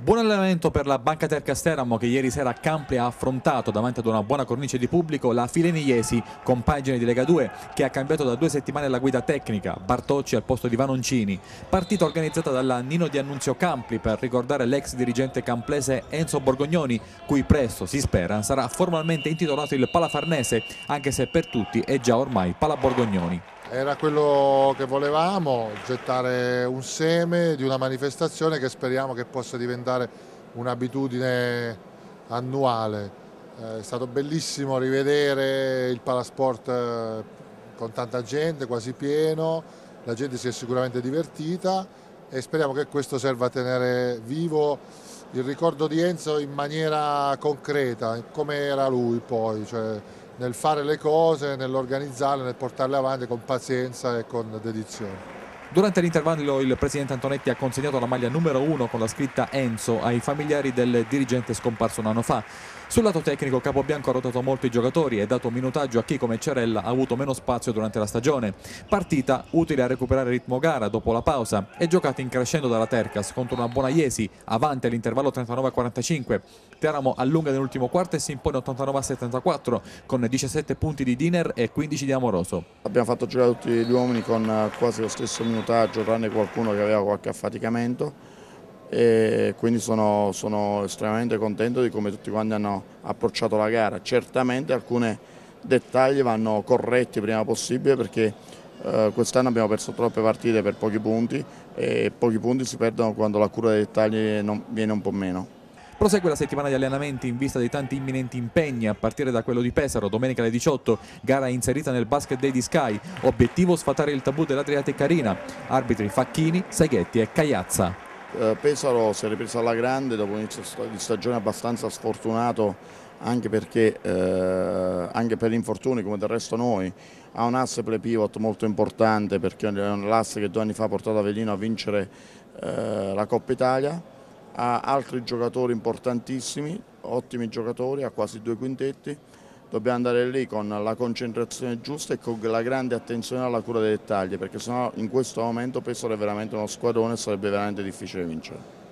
Buon allenamento per la Banca Terca Steramo che ieri sera a Campli ha affrontato davanti ad una buona cornice di pubblico la Fileni Jesi, compagine di Lega 2, che ha cambiato da 2 settimane la guida tecnica, Bartocci al posto di Vanoncini. Partita organizzata dalla Nino di Annunzio Campli per ricordare l'ex dirigente camplese Enzo Borgognoni, cui presto, si spera, sarà formalmente intitolato il Palafarnese, anche se per tutti è già ormai Pala Borgognoni. Era quello che volevamo, gettare un seme di una manifestazione che speriamo che possa diventare un'abitudine annuale. È stato bellissimo rivedere il Palasport con tanta gente, quasi pieno, la gente si è sicuramente divertita e speriamo che questo serva a tenere vivo il ricordo di Enzo in maniera concreta, come era lui poi, cioè nel fare le cose, nell'organizzarle, nel portarle avanti con pazienza e con dedizione. Durante l'intervallo il presidente Antonetti ha consegnato la maglia numero 1 con la scritta Enzo ai familiari del dirigente scomparso un anno fa. Sul lato tecnico Capobianco ha rotato molto i giocatori e dato minutaggio a chi come Cerella ha avuto meno spazio durante la stagione. Partita utile a recuperare ritmo gara dopo la pausa e giocata in crescendo dalla Tercas contro una buona Jesi, avanti all'intervallo 39-45. Teramo allunga nell'ultimo quarto e si impone 89-74 con 17 punti di Diner e 15 di Amoroso. Abbiamo fatto giocare tutti gli uomini con quasi lo stesso minutaggio, tranne qualcuno che aveva qualche affaticamento, e quindi sono estremamente contento di come tutti quanti hanno approcciato la gara. Certamente alcuni dettagli vanno corretti prima possibile perché quest'anno abbiamo perso troppe partite per pochi punti e pochi punti si perdono quando la cura dei dettagli viene un po' meno. Prosegue la settimana di allenamenti in vista dei tanti imminenti impegni, a partire da quello di Pesaro, domenica alle 18, gara inserita nel Basket Day di Sky, obiettivo sfatare il tabù dell'Adriatic Arena, arbitri Facchini, Seghetti e Cagliazza. Pesaro si è ripresa alla grande dopo un inizio di stagione abbastanza sfortunato, anche perché anche per infortuni come del resto noi, ha un asse play pivot molto importante perché è l'asse che 2 anni fa ha portato Avellino a vincere la Coppa Italia. Ha altri giocatori importantissimi, ottimi giocatori, ha quasi 2 quintetti. Dobbiamo andare lì con la concentrazione giusta e con la grande attenzione alla cura dei dettagli, perché sennò in questo momento Pesaro è veramente uno squadrone e sarebbe veramente difficile vincere.